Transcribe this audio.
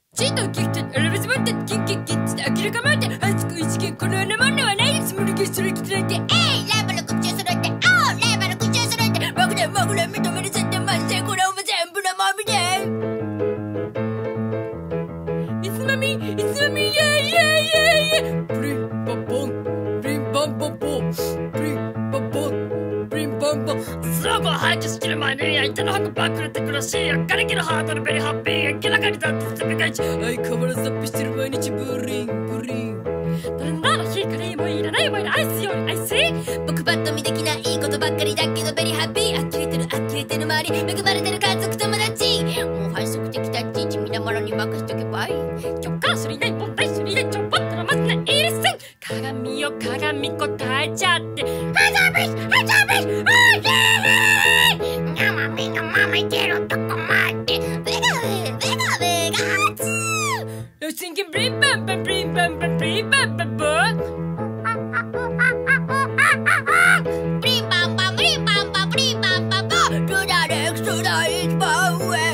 チートを聞くと、あらばずまって、キンキンキンつって明らかまって、ハイスク一見このようなものはないです。無理ゲストに来てないで、ライバル口を揃えて、ライバル口を揃えて、僕で認めるぜってマジでこれおば全部のもみで。いつまみ、イェイイェイイェイ。ブリンバンボン、ブリンバンバンボン、ブリンバンボン、ブリンバンバン。スローゴン排除しきる前に相手の箱ばっくれてくらしい。明るきのハートのベリーハッピー。明らかにだって全部が一。相変わらず脱皮してる毎日ブリンブリン。誰なら光もいらないお前のアイスよりアイス。僕ばっと見できないことばっかりだけどベリーハッピー。呆れてる周り恵まれてる家族友達。もう反則的タッチ地味なものに任しとけばいい。許可するいない問題するいないちょっとったらまずないです。鏡よ鏡答えちゃってハザビス生身のままいけるとこまでベガツーThinkingブリンバンバンブリンバンバンブリンバンバンボンブリンバンバンブリンバンバンブリンバンバンボンルナレクストダイチバンウェ